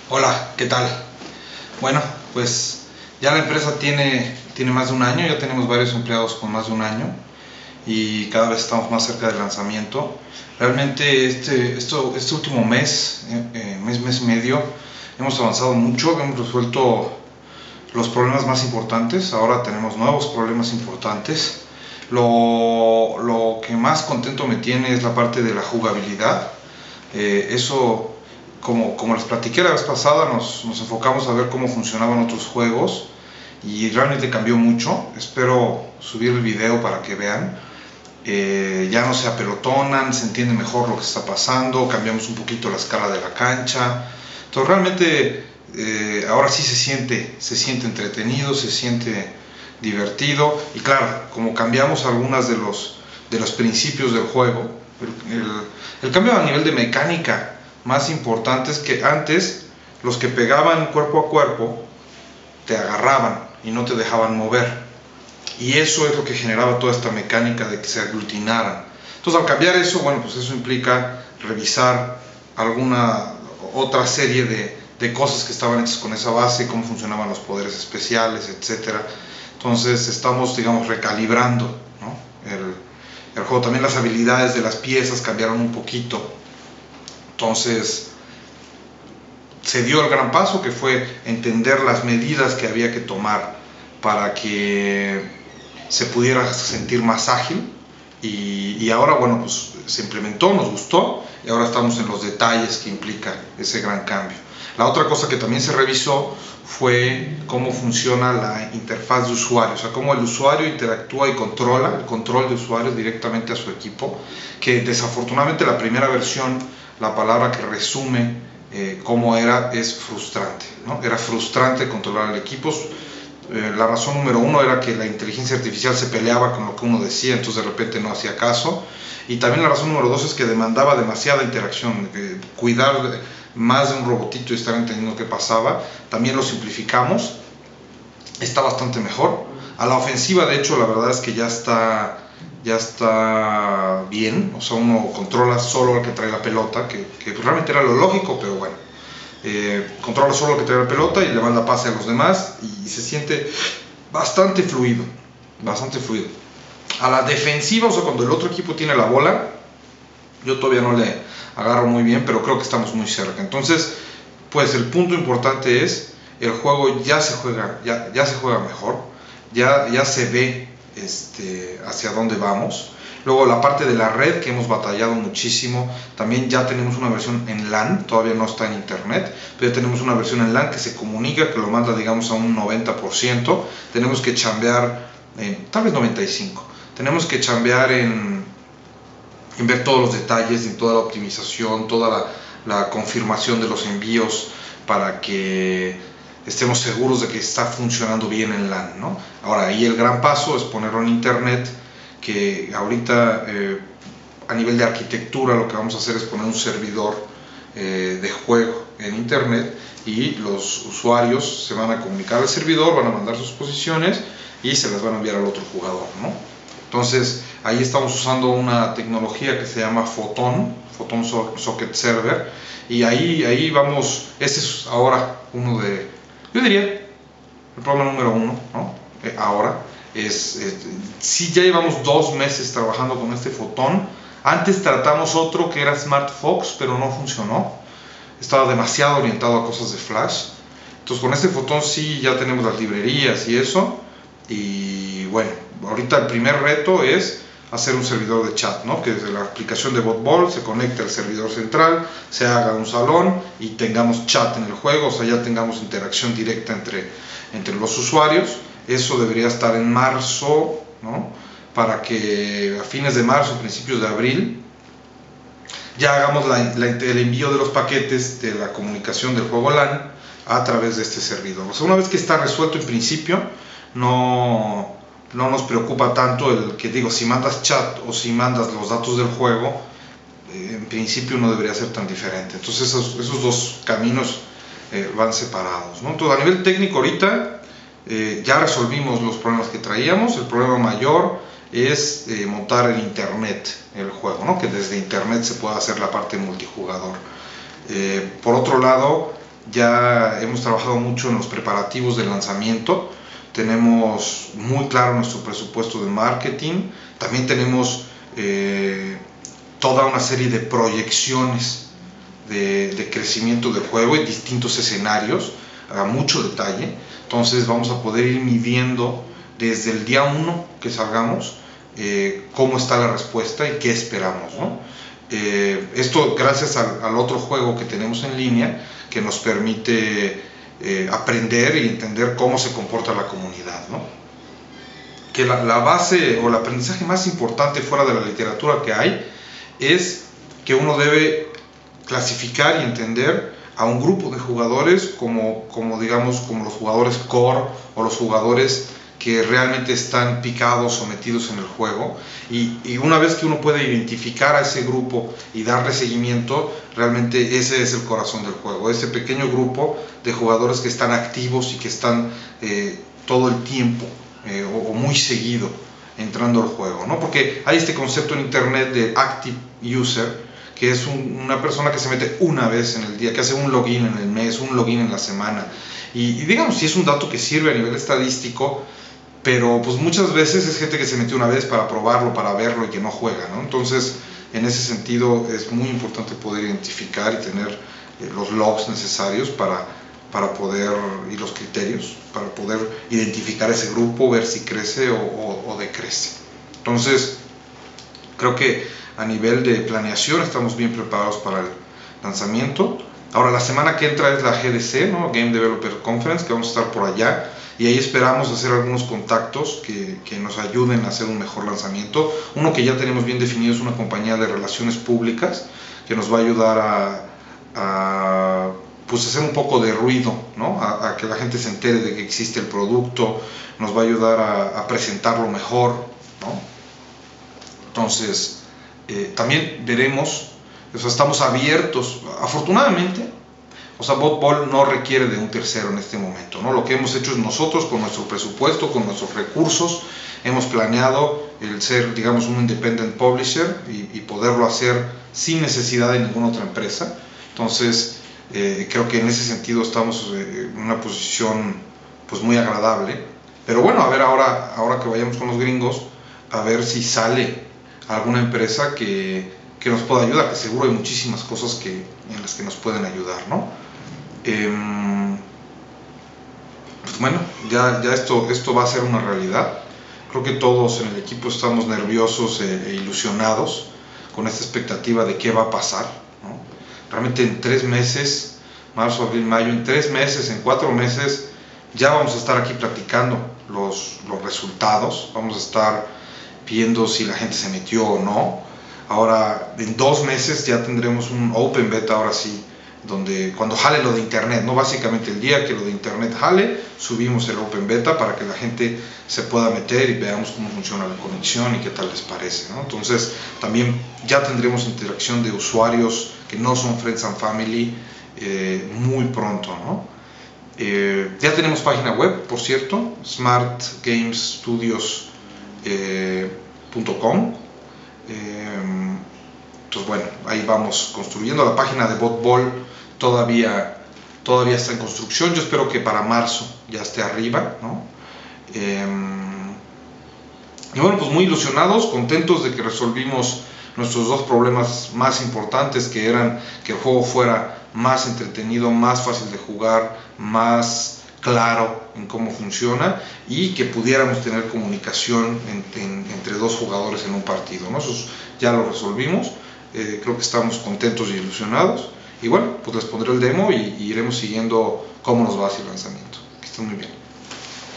Hola, ¿qué tal? Bueno, pues ya la empresa tiene más de un año, ya tenemos varios empleados con más de un año y cada vez estamos más cerca del lanzamiento. Realmente este último mes, mes y medio, hemos avanzado mucho, hemos resuelto los problemas más importantes, ahora tenemos nuevos problemas importantes. Lo que más contento me tiene es la parte de la jugabilidad. Eso, como les platiqué la vez pasada, nos enfocamos a ver cómo funcionaban otros juegos y realmente cambió mucho. Espero subir el video para que vean. Ya no se apelotonan, se entiende mejor lo que está pasando, cambiamos un poquito la escala de la cancha. Entonces realmente ahora sí se siente entretenido, se siente divertido y claro, como cambiamos algunas de los principios del juego, el cambio a nivel de mecánica más importante es que antes los que pegaban cuerpo a cuerpo te agarraban y no te dejaban mover. Y eso es lo que generaba toda esta mecánica de que se aglutinaran. Entonces al cambiar eso, bueno, pues eso implica revisar alguna otra serie de cosas que estaban hechas con esa base, cómo funcionaban los poderes especiales, etcétera. Entonces estamos, digamos, recalibrando, ¿no? el juego. También las habilidades de las piezas cambiaron un poquito. Entonces se dio el gran paso que fue entender las medidas que había que tomar para que se pudiera sentir más ágil y ahora, bueno, pues se implementó, nos gustó y ahora estamos en los detalles que implica ese gran cambio. La otra cosa que también se revisó fue cómo funciona la interfaz de usuario, o sea, cómo el usuario interactúa y controla el control de usuarios directamente a su equipo, que desafortunadamente la primera versión, la palabra que resume cómo era, es frustrante, ¿no? Era frustrante controlar el equipo. La razón número uno era que la inteligencia artificial se peleaba con lo que uno decía, entonces de repente no hacía caso. Y también la razón número dos es que demandaba demasiada interacción, cuidar más de un robotito y estar entendiendo qué pasaba. También lo simplificamos, está bastante mejor. A la ofensiva, de hecho, la verdad es que ya está bien, o sea, uno controla solo al que trae la pelota, que realmente era lo lógico, pero bueno. Controla solo el que trae la pelota y le manda pase a los demás y se siente bastante fluido, bastante fluido. A la defensiva, o sea, cuando el otro equipo tiene la bola, yo todavía no le agarro muy bien, pero creo que estamos muy cerca. Entonces, pues el punto importante es, el juego ya se juega mejor, ya se ve hacia dónde vamos. Luego la parte de la red, que hemos batallado muchísimo, también ya tenemos una versión en LAN, todavía no está en internet, pero ya tenemos una versión en LAN que se comunica, que lo manda, digamos, a un 90%. Tenemos que chambear, tal vez 95%, tenemos que chambear en ver todos los detalles, en toda la optimización, toda la confirmación de los envíos para que estemos seguros de que está funcionando bien en LAN, ¿no? Ahora, ahí el gran paso es ponerlo en internet, que ahorita a nivel de arquitectura lo que vamos a hacer es poner un servidor de juego en internet y los usuarios se van a comunicar al servidor, van a mandar sus posiciones y se las van a enviar al otro jugador, ¿no? Entonces ahí estamos usando una tecnología que se llama Photon Socket Server, y ahí vamos. Ese es ahora uno de, yo diría, el problema número uno, ¿no? Ahora sí, ya llevamos 2 meses trabajando con este Photon. Antes tratamos otro que era SmartFox, pero no funcionó, estaba demasiado orientado a cosas de Flash. Entonces con este Photon sí ya tenemos las librerías y eso. Y bueno, ahorita el primer reto es hacer un servidor de chat, ¿no? Que desde la aplicación de BotBall se conecte al servidor central, se haga un salón y tengamos chat en el juego, o sea, ya tengamos interacción directa entre los usuarios. Eso debería estar en marzo, ¿no? Para que a fines de marzo, principios de abril, ya hagamos el envío de los paquetes de la comunicación del juego LAN a través de este servidor. O sea, una vez que está resuelto en principio, no nos preocupa tanto el que, digo, si mandas chat o si mandas los datos del juego, en principio no debería ser tan diferente. Entonces esos dos caminos van separados, ¿no? Entonces, a nivel técnico ahorita ya resolvimos los problemas que traíamos. El problema mayor es montar en internet el juego, ¿no? Que desde internet se pueda hacer la parte multijugador. Por otro lado, ya hemos trabajado mucho en los preparativos del lanzamiento, tenemos muy claro nuestro presupuesto de marketing, también tenemos toda una serie de proyecciones de crecimiento del juego en distintos escenarios, a mucho detalle. Entonces vamos a poder ir midiendo desde el día 1 que salgamos cómo está la respuesta y qué esperamos, ¿no? Esto gracias al otro juego que tenemos en línea, que nos permite aprender y entender cómo se comporta la comunidad, ¿no? Que la base o el aprendizaje más importante fuera de la literatura que hay es que uno debe clasificar y entender a un grupo de jugadores como los jugadores core o los jugadores que realmente están picados o metidos en el juego, y una vez que uno puede identificar a ese grupo y darle seguimiento, realmente ese es el corazón del juego, ese pequeño grupo de jugadores que están activos y que están todo el tiempo o muy seguido entrando al juego, ¿no? Porque hay este concepto en internet de active user, que es una persona que se mete una vez en el día, que hace un login en el mes, un login en la semana, y digamos, sí es un dato que sirve a nivel estadístico, pero pues muchas veces es gente que se metió una vez para probarlo, para verlo y que no juega, ¿no? Entonces, en ese sentido es muy importante poder identificar y tener los logs necesarios para poder, y los criterios, para poder identificar ese grupo, ver si crece o decrece. Entonces, creo que a nivel de planeación estamos bien preparados para el lanzamiento. Ahora, la semana que entra es la GDC, ¿no? Game Developer Conference, que vamos a estar por allá, y ahí esperamos hacer algunos contactos que nos ayuden a hacer un mejor lanzamiento. Uno que ya tenemos bien definido es una compañía de relaciones públicas que nos va a ayudar a pues hacer un poco de ruido, ¿no? A que la gente se entere de que existe el producto, nos va a ayudar a presentarlo mejor, ¿no? Entonces, también veremos, o sea, estamos abiertos, afortunadamente. O sea, BotBall no requiere de un tercero en este momento, ¿no? Lo que hemos hecho es nosotros, con nuestro presupuesto, con nuestros recursos, hemos planeado el ser, digamos, un independent publisher y poderlo hacer sin necesidad de ninguna otra empresa. Entonces, creo que en ese sentido estamos en una posición pues muy agradable. Pero bueno, a ver ahora que vayamos con los gringos, a ver si sale alguna empresa que nos pueda ayudar, que seguro hay muchísimas cosas en las que nos pueden ayudar, ¿no? Pues bueno, ya esto va a ser una realidad. Creo que todos en el equipo estamos nerviosos e ilusionados con esta expectativa de qué va a pasar, ¿no? Realmente en 3 meses, marzo, abril, mayo, en 3 meses, en 4 meses, ya vamos a estar aquí platicando los resultados, vamos a estar viendo si la gente se metió o no. Ahora, en 2 meses ya tendremos un open beta, ahora sí, donde cuando jale lo de internet, ¿no? Básicamente el día que lo de internet jale, subimos el open beta para que la gente se pueda meter y veamos cómo funciona la conexión y qué tal les parece, ¿no? Entonces, también ya tendremos interacción de usuarios que no son Friends and Family muy pronto, ¿no? Ya tenemos página web, por cierto, smartgamestudios.com. Entonces bueno, ahí vamos construyendo. La página de BotBall todavía está en construcción. Yo espero que para marzo ya esté arriba, ¿no? Y bueno, pues muy ilusionados, contentos de que resolvimos nuestros 2 problemas más importantes, que eran que el juego fuera más entretenido, más fácil de jugar, más claro en cómo funciona, y que pudiéramos tener comunicación entre 2 jugadores en un partido, ¿no? Eso ya lo resolvimos. Creo que estamos contentos y ilusionados, y bueno, pues les pondré el demo y iremos siguiendo cómo nos va hacia el lanzamiento. Que estén muy bien.